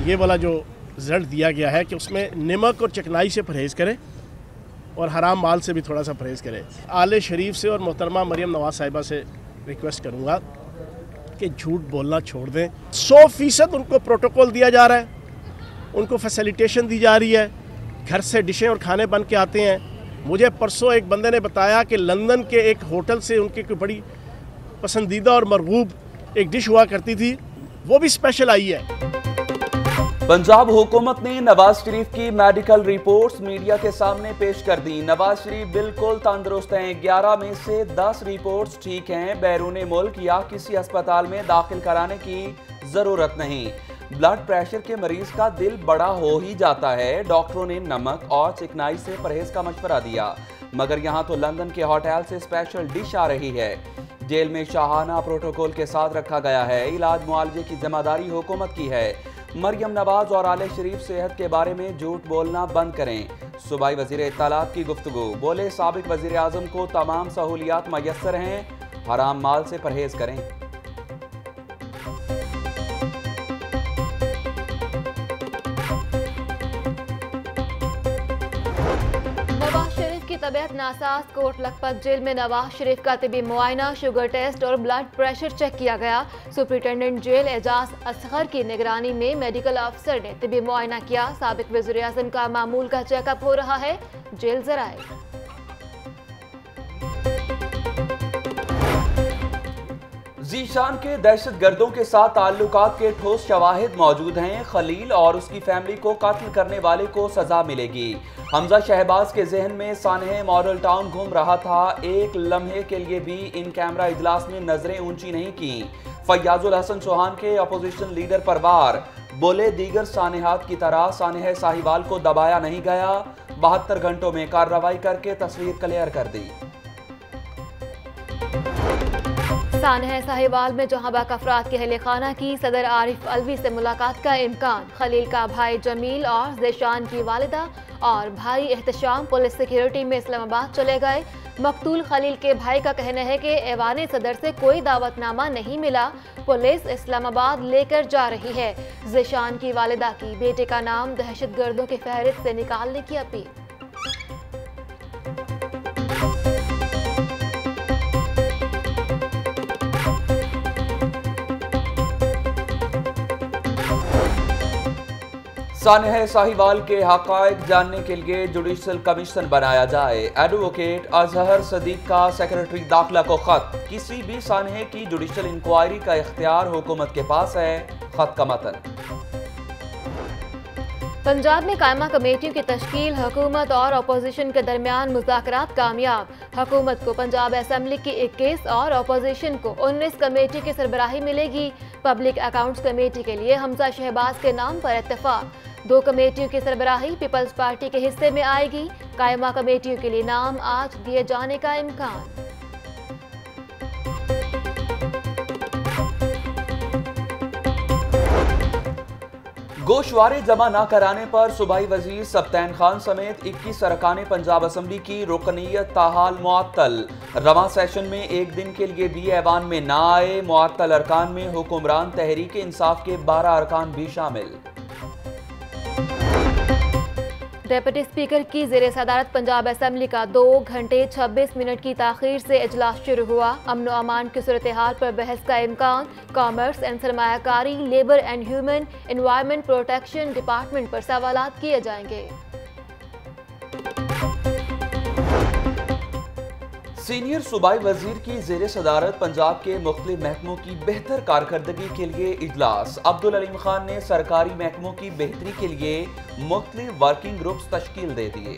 ये वाला जो रिज़ल्ट दिया गया है कि उसमें नमक और चिकनाई से परहेज़ करें और हराम माल से भी थोड़ा सा परहेज़ करें। आले शरीफ से और मोहतरमा मरियम नवाज साहिबा से रिक्वेस्ट करूँगा कि झूठ बोलना छोड़ दें। 100% उनको प्रोटोकॉल दिया जा रहा है, उनको फैसिलिटेशन दी जा रही है, घर से डिशें और खाने बन के आते हैं। मुझे परसों एक बंदे ने बताया कि लंदन के एक होटल से उनकी कोई बड़ी पसंदीदा और मरगूब एक डिश हुआ करती थी, वो भी स्पेशल आई है। पंजाब हुकूमत ने नवाज शरीफ की मेडिकल रिपोर्ट्स मीडिया के सामने पेश कर दी। नवाज शरीफ बिल्कुल तंदुरुस्त हैं। 11 में से 10 रिपोर्ट्स ठीक हैं। बैरून मुल्क या किसी अस्पताल में दाखिल कराने की जरूरत नहीं। ब्लड प्रेशर के मरीज का दिल बड़ा हो ही जाता है। डॉक्टरों ने नमक और चिकनाई से परहेज का मशवरा दिया, मगर यहाँ तो लंदन के होटल से स्पेशल डिश आ रही है। जेल में शाहाना प्रोटोकॉल के साथ रखा गया है। इलाज मुआवजे की जिम्मेदारी हुकूमत की है। मरियम नवाज और आले शरीफ सेहत के बारे में झूठ बोलना बंद करें। सूबाई वजीर इत्तलात की गुफ्तगू, बोले साबिक वजीर आजम को तमाम सहूलियात मैसर हैं, हराम माल से परहेज करें। तबीयत नासाज, कोट लखपत जेल में नवाज शरीफ का तिबी मुआयना, शुगर टेस्ट और ब्लड प्रेशर चेक किया गया। सुपरिटेंडेंट जेल एजाज असगर की निगरानी में मेडिकल अफसर ने तिबी मुआयना किया। साबिक वज़ीर आज़म का मामूल का चेकअप हो रहा है। जेल जराए जीशान के दहशत गर्दों के साथ ताल्लुकात के ठोस शवाहिद मौजूद हैं। खलील और उसकी फैमिली को कत्ल करने वाले को सजा मिलेगी। हमजा शहबाज के जहन में सानहे मॉडल टाउन घूम रहा था। एक लम्हे के लिए भी इन कैमरा इजलास में नजरें ऊंची नहीं की। फैयाजुल हसन चौहान के अपोजिशन लीडर पर वार, बोले दीगर सानहात की तरह सानह साहिवाल को दबाया नहीं गया। 72 घंटों में कार्रवाई करके तस्वीर क्लियर कर दी। सानह साहिवाल में जहां बाक अफराद के अहले खाना की सदर आरिफ अलवी से मुलाकात का इम्कान। खलील का भाई जमील और ज़ेशान की वालिदा और भाई एहतशाम पुलिस सिक्योरिटी में इस्लामाबाद चले गए। मकतूल खलील के भाई का कहना है कि ऐवान सदर से कोई दावतनामा नहीं मिला, पुलिस इस्लामाबाद लेकर जा रही है। ज़ेशान की वालिदा की बेटे का नाम दहशत गर्दों की फहरिस्त से निकालने की अपील। सानह साहिवाल के हक़ाइक़ जानने के लिए जुडिशल कमीशन बनाया जाए। एडवोकेट अजहर सदीक का सेक्रेटरी दाखिला को खत। किसी भी सानह की जुडिशल इंक्वायरी का इख्तियार हुकूमत के पास है। खत का मतन। पंजाब में कायमा कमेटियों की तश्कील, हुकूमत और अपोजिशन के दरमियान मुज़ाकरात कामयाब। हुकूमत को पंजाब असम्बली की 21 और अपोजिशन को 19 कमेटी की सरबराही मिलेगी। पब्लिक अकाउंट्स कमेटी के लिए हमजा शहबाज के नाम पर इत्तेफाक। 2 कमेटियों की सरबराही पीपल्स पार्टी के हिस्से में आएगी। कायमा कमेटियों के लिए नाम आज दिए जाने का इम्कान। गोशवारे जमा न कराने पर सूबाई वजीर सब्तैन खान समेत 21 अरकान पंजाब असम्बली की रुकनीयत ताहाल मुअत्तल। रवां सेशन में एक दिन के लिए भी ऐवान में न आए। मुअत्तल अरकान में हुक्मरान तहरीक इंसाफ के 12 अरकान भी शामिल। डेप्यूटी स्पीकर की ज़ेरे सदारत पंजाब असम्बली का 2 घंटे 26 मिनट की ताख़ीर से इजलास शुरू हुआ। अमन व अमान की सूरत हाल पर बहस का इम्कान। कॉमर्स एंड सरमायाकारी, labour and human environment protection department पर सवालात किए जाएंगे। सीनियर सूबाई वजीर की ज़ेरे सदारत पंजाब के मुख्तलिफ महकमों की बेहतर कारकर्दगी के लिए इजलास। अब्दुल अलीम खान ने सरकारी महकमों की बेहतरी के लिए मुख्तलिफ वर्किंग ग्रुप्स तश्कील दे दिए।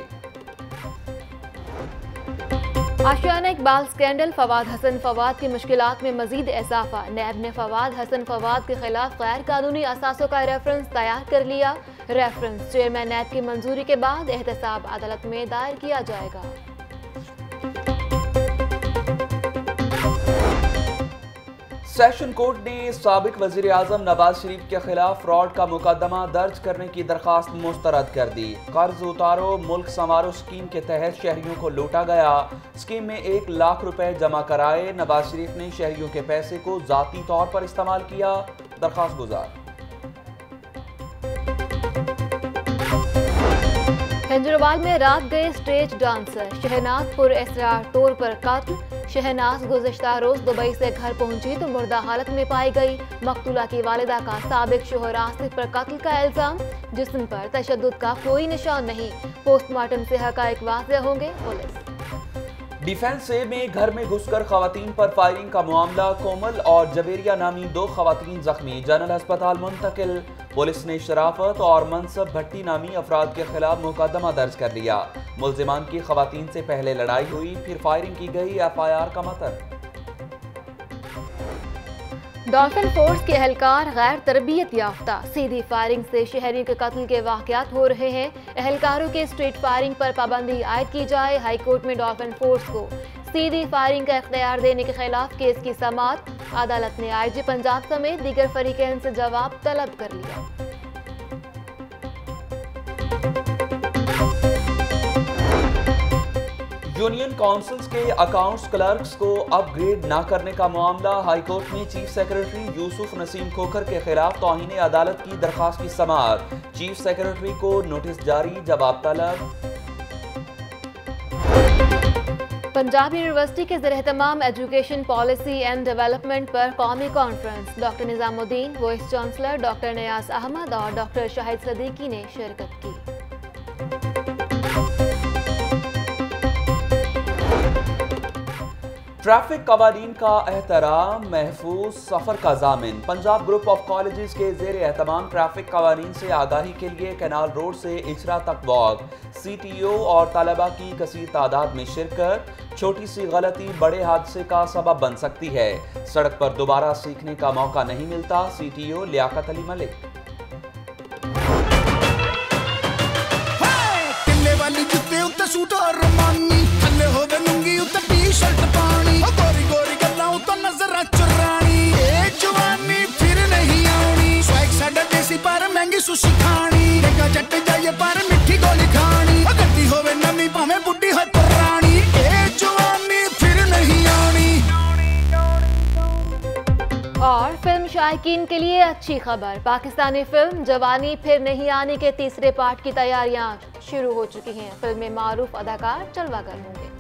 आशियाना इकबाल स्कैंडल, फवाद हसन फवाद की मुश्किलात में मजीद इजाफा। नैब ने फवाद हसन फवाद के खिलाफ गैर कानूनी असासों का रेफरेंस तैयार कर लिया। रेफरेंस चेयरमैन नैब की मंजूरी के बाद एहतसाब अदालत में दायर किया जाएगा। सेशन कोर्ट ने साबिक वजीर आजम नवाज शरीफ के खिलाफ फ्रॉड का मुकदमा दर्ज करने की दरखास्त मुस्तरद कर दी। कर्ज उतारो मुल्क संवारो स्कीम के तहत शहरियों को लूटा गया। स्कीम में 1 लाख रुपए जमा कराए। नवाज शरीफ ने शहरियों के पैसे को जाती तौर पर इस्तेमाल किया। दरखास्त गुजार। झंझरवाल में रात गए stage dancer, Shahnazpur Israr toll पर कत्ल। शहनाज गुज़िश्ता रोज दुबई से घर पहुंची तो मुर्दा हालत में पाई गई। मकतूला की वालिदा का साबिक शोहर आसिफ पर कत्ल का इल्जाम, जिस्म पर तशद्दुद का कोई निशान नहीं। पोस्टमार्टम से हकायक वाज़ेह होंगे। पुलिस डिफेंस से में घर में घुसकर खवातीन पर फायरिंग का मामला, कोमल और जवेरिया नामी 2 खवातीन जख्मी, जनरल अस्पताल मुंतकिल। पुलिस ने शराफत और मनसब भट्टी नामी अफराद के खिलाफ मुकदमा दर्ज कर लिया। मुल्जिमान की खवातीन से पहले लड़ाई हुई, फिर फायरिंग की गई। FIR का मतन। डॉल्फिन फोर्स के एहलकार गैर तरबियत याफ्ता, सीधी फायरिंग से शहरियों के कत्ल के वाक़यात हो रहे हैं। एहलकारों के स्ट्रीट फायरिंग पर पाबंदी आयद की जाए। हाई कोर्ट में डॉल्फिन फोर्स को सीधी फायरिंग का इख्तियार देने के खिलाफ केस की समाअत। अदालत ने IG पंजाब समेत दीगर फरीकैन से जवाब तलब कर लिया। यूनियन काउंसिल्स के अकाउंट्स क्लर्क्स को अपग्रेड न करने का मामला, हाईकोर्ट में चीफ सेक्रेटरी यूसुफ नसीम खोखर के खिलाफ तौहीन अदालत की दरखास्त की समाअत। चीफ सेक्रेटरी को नोटिस जारी, जवाब तलब। पंजाब यूनिवर्सिटी के ज़ेर-ए-तमाम एजुकेशन पॉलिसी एंड डेवलपमेंट पर कौमी conference, doctor Nizamuddin, vice chancellor doctor Niaz Ahmed और डॉक्टर शाहिद सदीकी ने शिरकत की। ट्रैफिक कवानीन का एहतराम, महफूज सफर का जामिन। पंजाब ग्रुप ऑफ कॉलेजेस के जेर एहतमाम ट्रैफिक कवानीन से आगाही के लिए कैनाल रोड से इचरा तक वॉक। CTO और तलबा की कसीर तादाद में शिरकत। छोटी सी गलती बड़े हादसे का सबब बन सकती है, सड़क पर दोबारा सीखने का मौका नहीं मिलता। CTO लियाकत अली मलिक। और फिल्म शायकीन के लिए अच्छी खबर, पाकिस्तानी फिल्म जवानी फिर नहीं आने के तीसरे पार्ट की तैयारियां शुरू हो चुकी हैं। फिल्म में मारूफ अदाकार जलवागर होंगे।